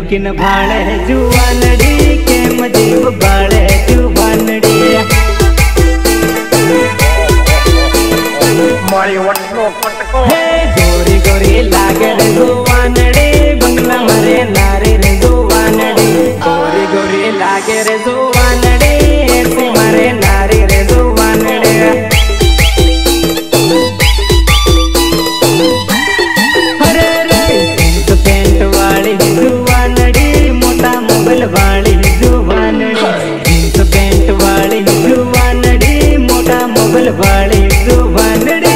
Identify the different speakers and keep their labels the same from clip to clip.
Speaker 1: किन भाड़े जुवानड़ी के मजीब बाड़े जुवानड़ी
Speaker 2: मारी वटनो पटको
Speaker 1: हे गोरी गोरी लागे रे जुवानड़ी बंगला मरे नारी रे जुवानड़ी गोरी गोरी लागे रे जुवानड़ी ऐसी मरे नारी रे जुवानड़ी हरे रे जींस पैंट वाली जुवानड़ी मोटा मोबाइल वाली जुवानड़ी जींस पैंट वाली जुवानड़ी मोटा मोबाइल वाली जुवानड़ी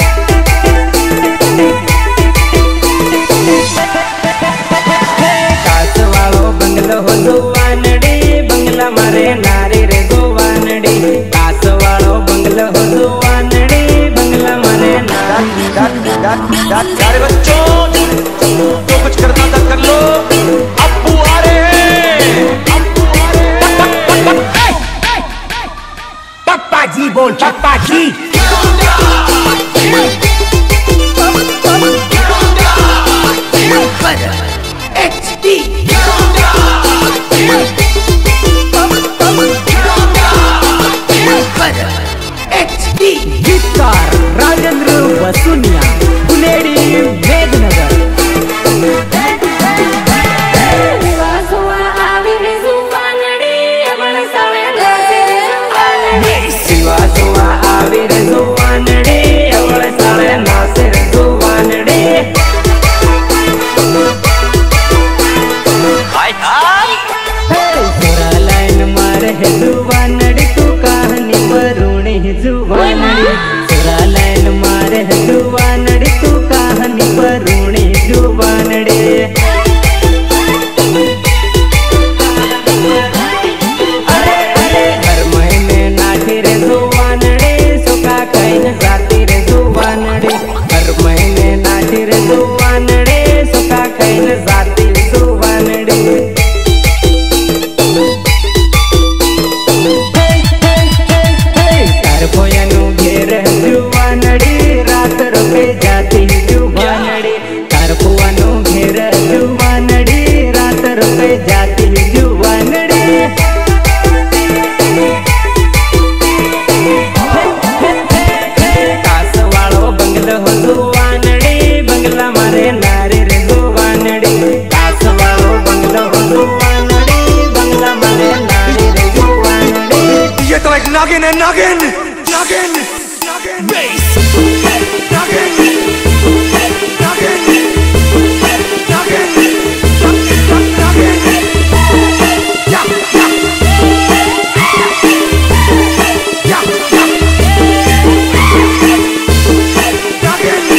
Speaker 1: कास वालो बंगलो हो जुवानड़ी बंगला मारे नारी रे जुवानड़ी कास वालो बंगलो हो जुवानड़ी बंगला मारे नारी
Speaker 2: प्यारे बच्चों जो कुछ करना था कर लो अप्पू आ रहे हैं पप्पा जी बोल पप्पा जी
Speaker 1: गीतकार राजेंद्र वसुनिया बुलेडी मेघनगर शिवा सुवा आवी रे जुवानड़ी अवळ साळे नाचे रे जुवानड़ी
Speaker 2: हाय हाय
Speaker 1: सोरा लाइन मारे है जुवानड़ी तू कहानी मरूणी जुवानड़ी सोरा लाइन मारे है जुवानड़ी तू कहानी मरूणी जुवानड़ी अरे अरे हर महीने नाठी रे जुवानड़ी सुखा कहीं जाती रे जुवानड़ी हर महीने नाठी रे जुवानड़ी सुखा कहीं जाती जुवानड़ी भोयनु घेर जुवानड़ी रात रुके जाती जुवानड़ी कारपुआनु घेर जुवानड़ी रात रुके जाती जुवानड़ी कास वालो बंगला हो जुवानड़ी बंगला मारे नारी रे जुवानड़ी कास वालो बंगला हो जुवानड़ी बंगला मारे नारी रे जुवानड़ी
Speaker 2: ये तो एक नागिन है नागिन नागिन नागिन बेस नागिन नागिन नागिन नागिन या या या नागिन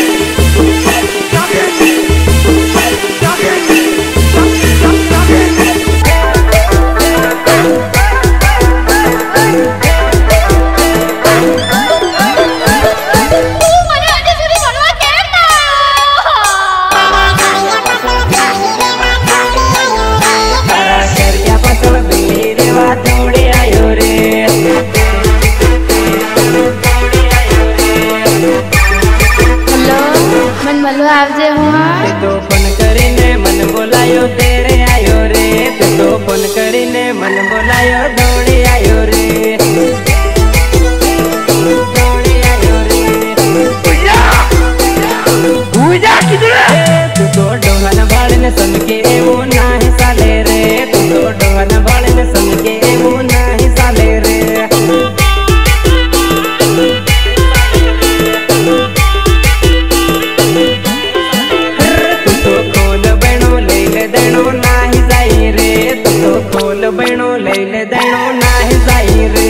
Speaker 1: तो फोन કરીને मन बोलायो तेरे आयो रे तो फोन કરીને मन बोलायो दौड़ी आयो रे दौड़ी आयो रे पूजा किधर तू तो डोहन बाळने समके वो नाही साले रे तू तो डोहन बाळने समके वो नाही साले रे बनो लैले देनो नाही जाई रे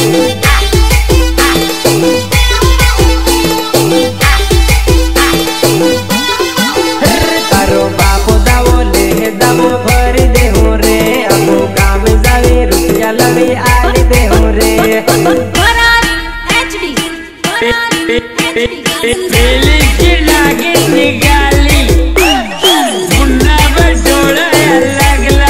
Speaker 1: तारो बापो दावो ले दावो भरी दे हो रे अबो काम जावे रुपया लवी आली दे हो रे पेली की लागे निगाली मुन्ना बडोळा लागला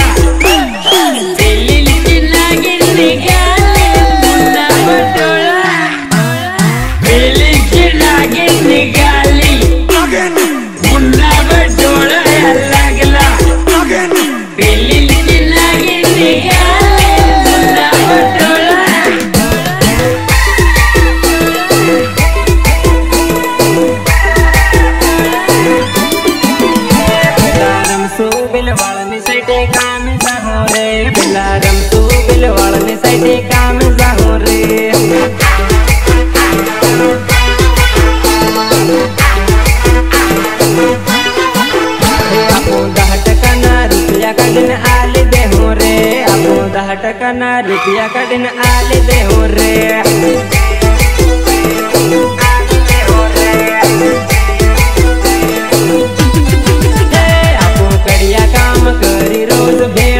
Speaker 1: कना रुपया कड़न आले दे हो रे आपो कड़िया काम करी रोज भे